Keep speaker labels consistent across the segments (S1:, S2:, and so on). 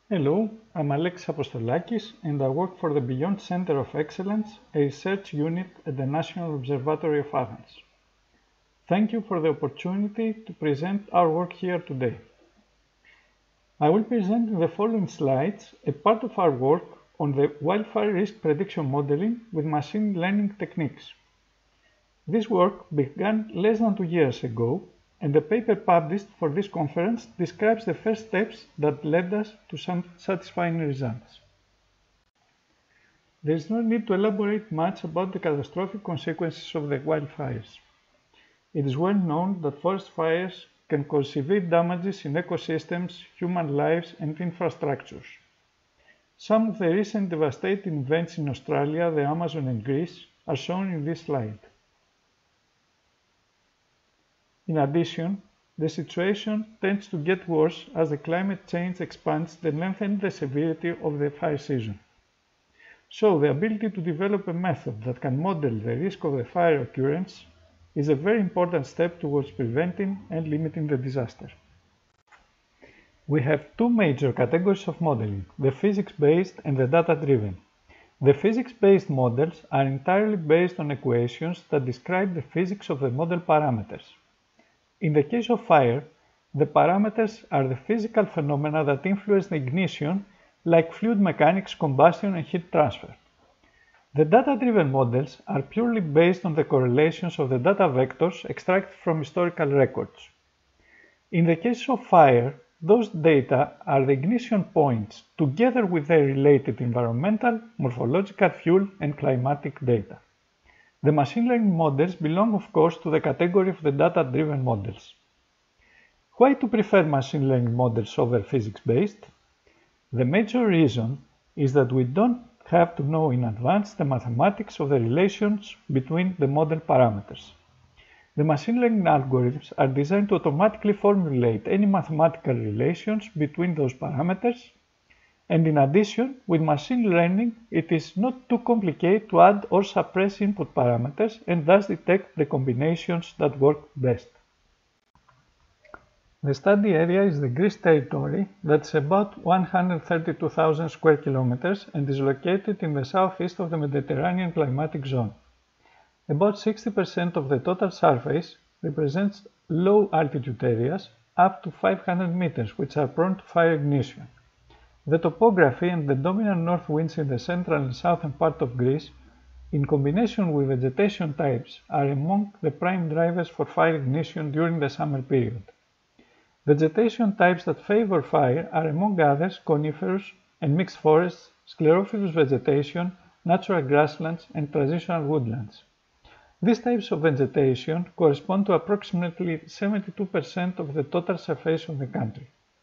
S1: Hello, I'm Apostolakis and I work for the Beyond Center of Excellence, a research unit at the National Observatory of Athens. Thank you for the opportunity to present our work here today. I will present in the following slides a part of our work on the wildfire risk prediction modeling with machine learning techniques. This work began less than 2 years ago, and the paper published for this conference describes the first steps that led us to some satisfying results. There is no need to elaborate much about the catastrophic consequences of the wildfires. It is well known that forest fires can cause severe damages in ecosystems, human lives, and infrastructures. Some of the recent devastating events in Australia, the Amazon, and Greece are shown in this slide. In addition, the situation tends to get worse as the climate change expands and lengthens the severity of the fire season. So, the ability to develop a method that can model the risk of the fire occurrence is a very important step towards preventing and limiting the disaster. We have two major categories of modeling, the physics-based and the data-driven. The physics-based models are entirely based on equations that describe the physics of the model parameters. In the case of fire, the parameters are the physical phenomena that influence the ignition, like fluid mechanics, combustion, and heat transfer. The data-driven models are purely based on the correlations of the data vectors extracted from historical records. In the case of fire, those data are the ignition points together with their related environmental, morphological, fuel, and climatic data. The machine learning models belong, of course, to the category of the data-driven models. Why to prefer machine learning models over physics-based? The major reason is that we don't have to know in advance the mathematics of the relations between the model parameters. The machine learning algorithms are designed to automatically formulate any mathematical relations between those parameters, and in addition, with machine learning, it is not too complicated to add or suppress input parameters and thus detect the combinations that work best. The study area is the Greece territory that's about 132,000 square kilometers and is located in the southeast of the Mediterranean climatic zone. About 60% of the total surface represents low altitude areas up to 500 meters, which are prone to fire ignition. The topography and the dominant north winds in the central and southern part of Greece, in combination with vegetation types, are among the prime drivers for fire ignition during the summer period. Vegetation types that favor fire are, among others, coniferous and mixed forests, sclerophyllous vegetation, natural grasslands, and transitional woodlands. These types of vegetation correspond to approximately 72% of the total surface of the country.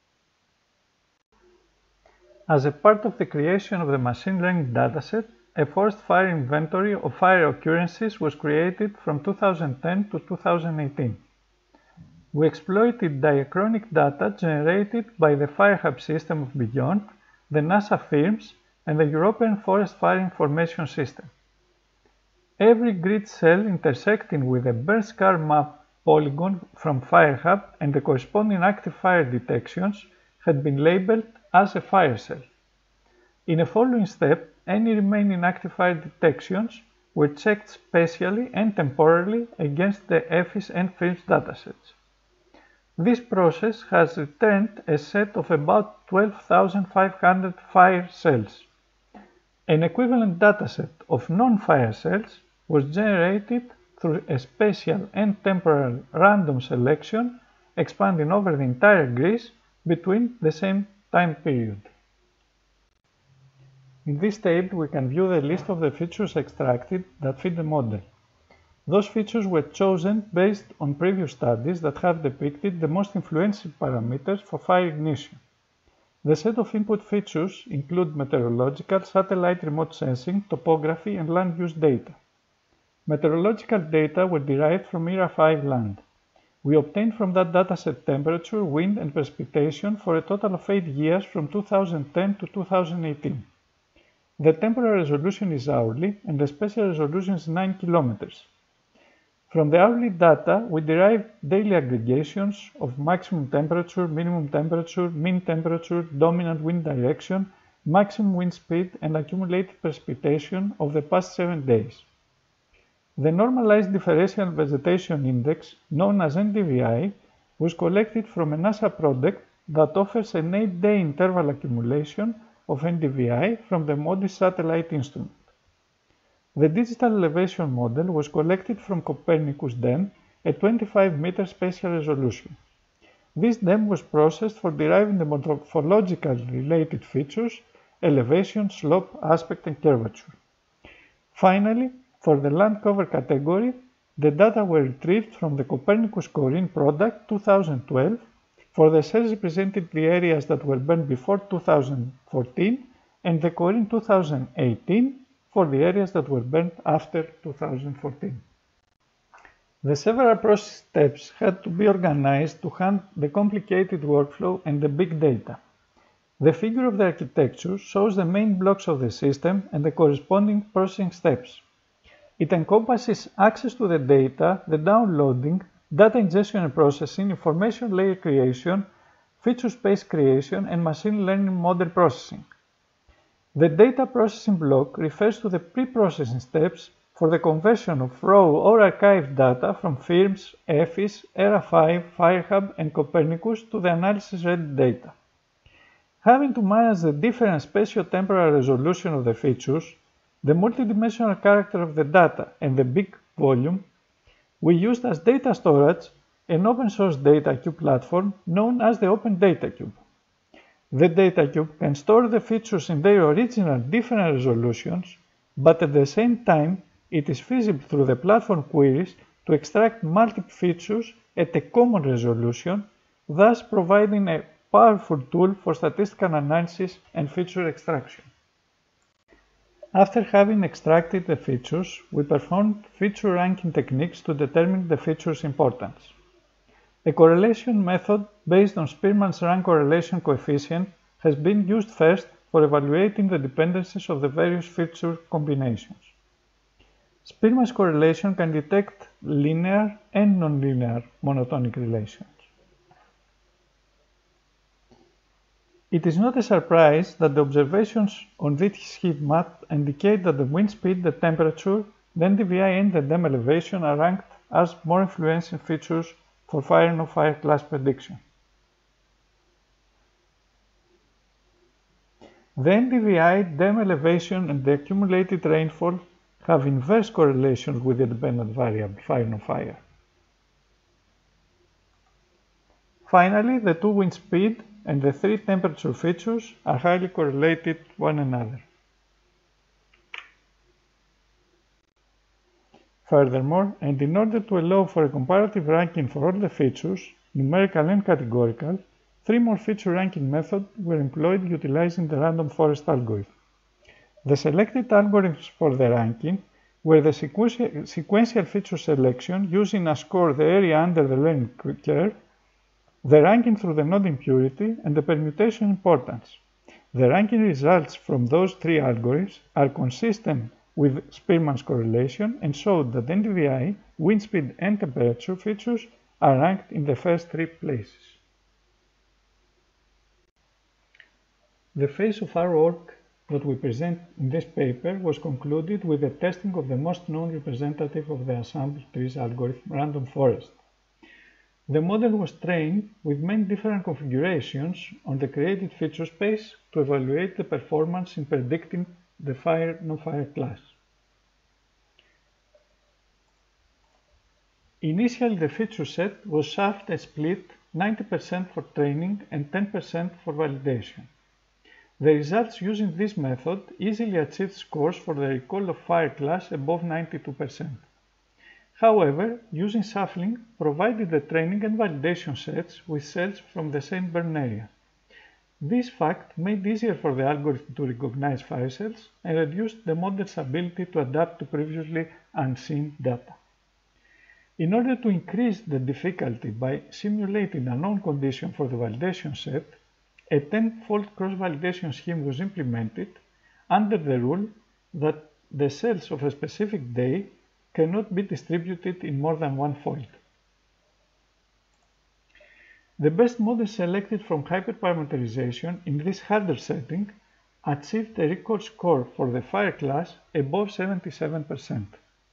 S1: As a part of the creation of the machine learning dataset, a forest fire inventory of fire occurrences was created from 2010 to 2018. We exploited diachronic data generated by the FireHub system of Beyond, the NASA firms, and the European Forest Fire Information System. Every grid cell intersecting with a burn scar map polygon from FireHub and the corresponding active fire detections had been labeled as a fire cell. In a following step, any remaining active fire detections were checked spatially and temporally against the EFIS and FIRMS datasets. This process has returned a set of about 12,500 fire cells. An equivalent dataset of non-fire cells was generated through a spatial and temporal random selection expanding over the entire Greece between the same time period. In this table, we can view the list of the features extracted that fit the model. Those features were chosen based on previous studies that have depicted the most influential parameters for fire ignition. The set of input features include meteorological, satellite remote sensing, topography, and land use data. Meteorological data were derived from ERA5 land. We obtained from that dataset temperature, wind, and precipitation for a total of 8 years from 2010 to 2018. The temporal resolution is hourly and the spatial resolution is 9 kilometers. From the hourly data, we derive daily aggregations of maximum temperature, minimum temperature, mean temperature, dominant wind direction, maximum wind speed, and accumulated precipitation of the past 7 days. The normalized differential vegetation index, known as NDVI, was collected from a NASA product that offers an 8-day interval accumulation of NDVI from the MODIS satellite instrument. The digital elevation model was collected from Copernicus DEM at 25-meter spatial resolution. This DEM was processed for deriving the morphologically related features, elevation, slope, aspect, and curvature. Finally, for the land cover category, the data were retrieved from the Copernicus Corinne product 2012 for the cells representing the areas that were burned before 2014 and the Corinne 2018 for the areas that were burned after 2014. The several process steps had to be organized to handle the complicated workflow and the big data. The figure of the architecture shows the main blocks of the system and the corresponding processing steps. It encompasses access to the data, the downloading, data ingestion and processing, information layer creation, feature space creation, and machine learning model processing. The data processing block refers to the pre-processing steps for the conversion of raw or archived data from FIRMS, EFIS, ERA5, FireHub, and Copernicus to the analysis-ready data. Having to manage the different spatio-temporal resolution of the features, the multidimensional character of the data, and the big volume, we used as data storage an open-source data cube platform known as the Open Data Cube. The data cube can store the features in their original different resolutions, but at the same time, it is feasible through the platform queries to extract multiple features at a common resolution, thus providing a powerful tool for statistical analysis and feature extraction. After having extracted the features, we performed feature ranking techniques to determine the feature's importance. A correlation method based on Spearman's rank correlation coefficient has been used first for evaluating the dependencies of the various feature combinations. Spearman's correlation can detect linear and nonlinear monotonic relations. It is not a surprise that the observations on this heat map indicate that the wind speed, the temperature, the NDVI, and the DEM elevation are ranked as more influential features for fire and no-fire class prediction. The NDVI, DEM elevation, and the accumulated rainfall have inverse correlations with the dependent variable fire-no-fire. Finally, the two wind speed and the three temperature features are highly correlated to one another. Furthermore, and in order to allow for a comparative ranking for all the features, numerical and categorical, three more feature ranking methods were employed utilizing the random forest algorithm. The selected algorithms for the ranking were the sequential feature selection using as score the area under the learning curve, the ranking through the node impurity, and the permutation importance. The ranking results from those three algorithms are consistent with Spearman's correlation and showed that NDVI, wind speed, and temperature features are ranked in the first three places. The phase of our work that we present in this paper was concluded with the testing of the most known representative of the ensemble trees algorithm, random forest. The model was trained with many different configurations on the created feature space to evaluate the performance in predicting the fire-no-fire class. Initially, the feature set was shafted and split 90% for training and 10% for validation. The results using this method easily achieved scores for the recall of fire class above 92%. However, using shuffling provided the training and validation sets with cells from the same burn area. This fact made it easier for the algorithm to recognize fire cells and reduced the model's ability to adapt to previously unseen data. In order to increase the difficulty by simulating a known condition for the validation set, a 10-fold cross-validation scheme was implemented under the rule that the cells of a specific day cannot be distributed in more than one fold. The best model selected from hyperparameterization in this harder setting achieved a record score for the Fire class above 77%.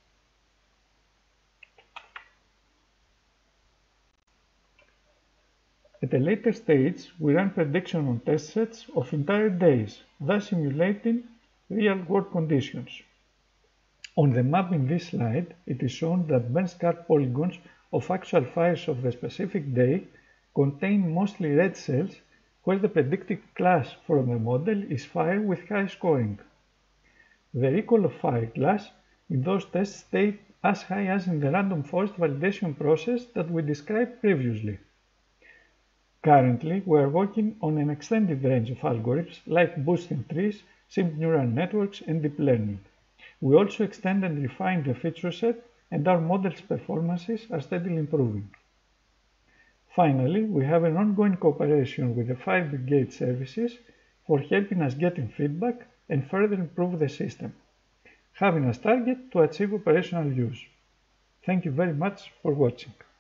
S1: At a later stage, we ran prediction on test sets of entire days, thus simulating real-world conditions. On the map in this slide, it is shown that benchmark polygons of actual fires of the specific day contain mostly red cells, where the predicted class from the model is fire with high scoring. The recall of fire class in those tests stayed as high as in the random forest validation process that we described previously. Currently, we are working on an extended range of algorithms like boosting trees, simple neural networks, and deep learning. We also extend and refine the feature set, and our model's performances are steadily improving. Finally, we have an ongoing cooperation with the Fire Brigade services for helping us getting feedback and further improve the system, having as target to achieve operational use. Thank you very much for watching.